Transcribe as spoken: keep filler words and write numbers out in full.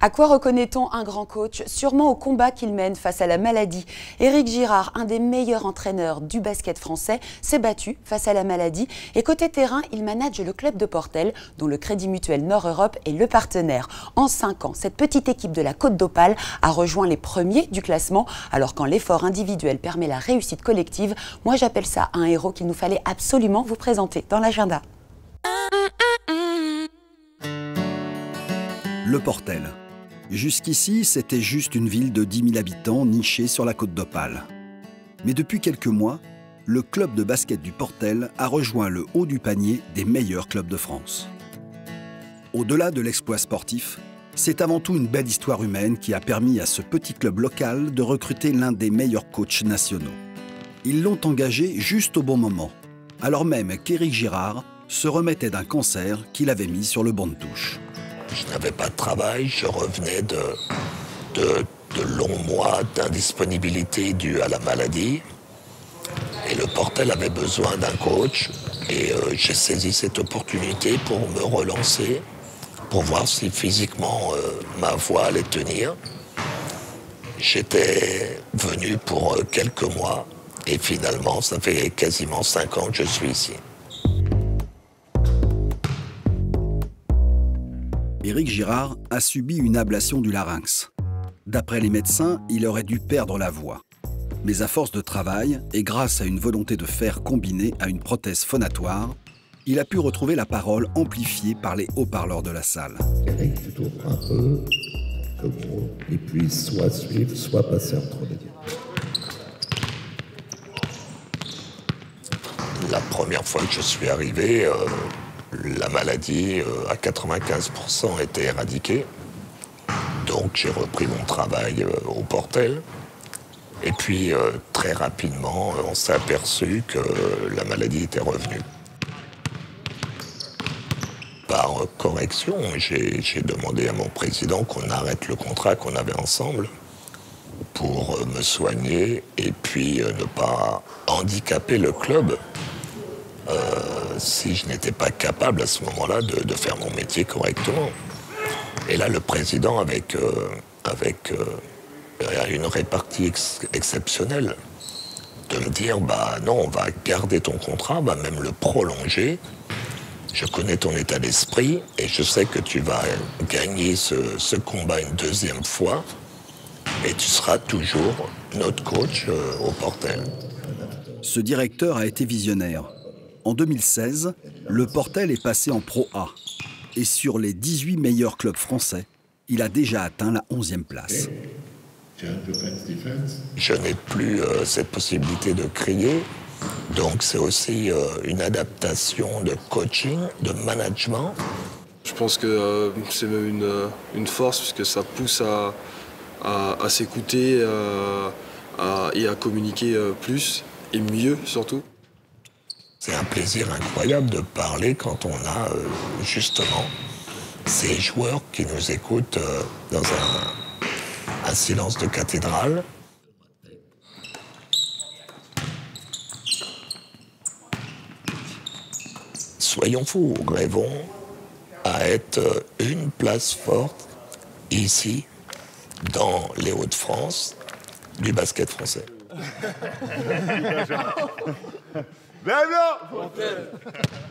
À quoi reconnaît-on un grand coach? Sûrement au combat qu'il mène face à la maladie. Éric Girard, un des meilleurs entraîneurs du basket français, s'est battu face à la maladie. Et côté terrain, il manage le club de Portel, dont le Crédit Mutuel Nord-Europe est le partenaire. En cinq ans, cette petite équipe de la Côte d'Opale a rejoint les premiers du classement. Alors quand l'effort individuel permet la réussite collective, moi j'appelle ça un héros qu'il nous fallait absolument vous présenter dans l'agenda. Le Portel. Jusqu'ici, c'était juste une ville de dix mille habitants nichée sur la Côte d'Opale. Mais depuis quelques mois, le club de basket du Portel a rejoint le haut du panier des meilleurs clubs de France. Au-delà de l'exploit sportif, c'est avant tout une belle histoire humaine qui a permis à ce petit club local de recruter l'un des meilleurs coachs nationaux. Ils l'ont engagé juste au bon moment, alors même qu'Éric Girard se remettait d'un cancer qu'il avait mis sur le banc de touche. Je n'avais pas de travail, je revenais de, de, de longs mois d'indisponibilité due à la maladie. Et le Portel avait besoin d'un coach. Et euh, j'ai saisi cette opportunité pour me relancer, pour voir si physiquement euh, ma voix allait tenir. J'étais venu pour euh, quelques mois. Et finalement, ça fait quasiment cinq ans que je suis ici. Éric Girard a subi une ablation du larynx. D'après les médecins, il aurait dû perdre la voix. Mais à force de travail, et grâce à une volonté de fer combinée à une prothèse phonatoire, il a pu retrouver la parole amplifiée par les haut-parleurs de la salle. Éric, tu tournes un peu, que bon, il puisse soit suivre, soit passer entre les deux. La première fois que je suis arrivé, euh, la maladie euh, à quatre-vingt-quinze pour cent était éradiquée. Donc j'ai repris mon travail euh, au Portel. Et puis euh, très rapidement, euh, on s'est aperçu que euh, la maladie était revenue. Par euh, correction, j'ai j'ai demandé à mon président qu'on arrête le contrat qu'on avait ensemble pour euh, me soigner et puis euh, ne pas handicaper le club. Euh, si je n'étais pas capable à ce moment-là de, de faire mon métier correctement. Et là, le président, avec, euh, avec euh, une répartie ex exceptionnelle, de me dire, bah non, on va garder ton contrat, on va même le prolonger. Je connais ton état d'esprit et je sais que tu vas gagner ce, ce combat une deuxième fois et tu seras toujours notre coach euh, au Portel. Ce directeur a été visionnaire. En deux mille seize, le Portel est passé en Pro A. Et sur les dix-huit meilleurs clubs français, il a déjà atteint la onzième place. Je n'ai plus euh, cette possibilité de crier. Donc c'est aussi euh, une adaptation de coaching, de management. Je pense que euh, c'est même une, une force puisque ça pousse à, à, à s'écouter euh, à, et à communiquer euh, plus et mieux surtout. C'est un plaisir incroyable de parler quand on a euh, justement ces joueurs qui nous écoutent euh, dans un, un silence de cathédrale. Soyons fous, rêvons à être une place forte ici, dans les Hauts-de-France, du basket français. Vive le Portel!